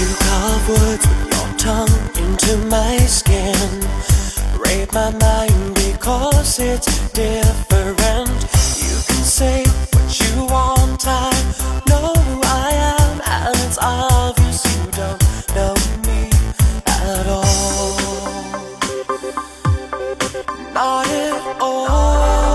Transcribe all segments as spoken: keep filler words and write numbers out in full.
You carve words with your tongue into my skin. Rape my mind because it's different. You can say what you want, I know who I am, and it's obvious you don't know me at all. Not at all.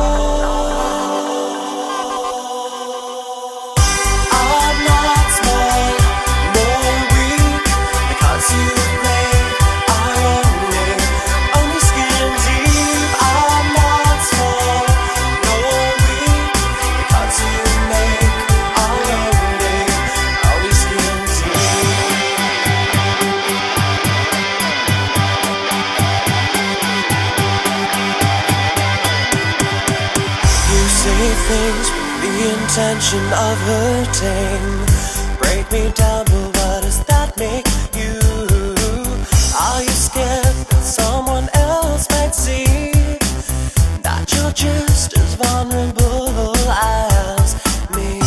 Things with the intention of hurting. Break me down, but what does that make you? Are you scared that someone else might see that you're just as vulnerable as me?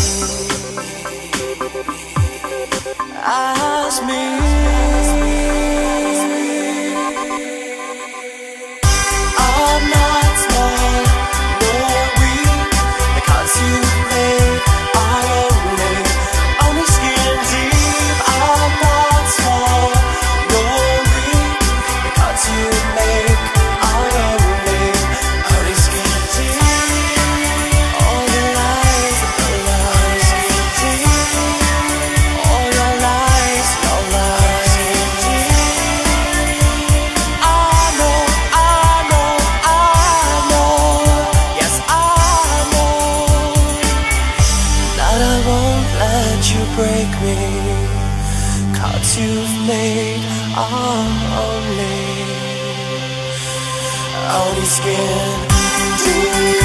As me. I'm not small, nor weak, because you made our only, only skin deep. I'm not small, nor weak, because you make our only, only skin deep. All your lies, your lies, skin deep. All your lies, your lies, skin deep. I know, I know, I know. Yes, I know that I won't let you break me, 'cause you've made our only, only skin deep.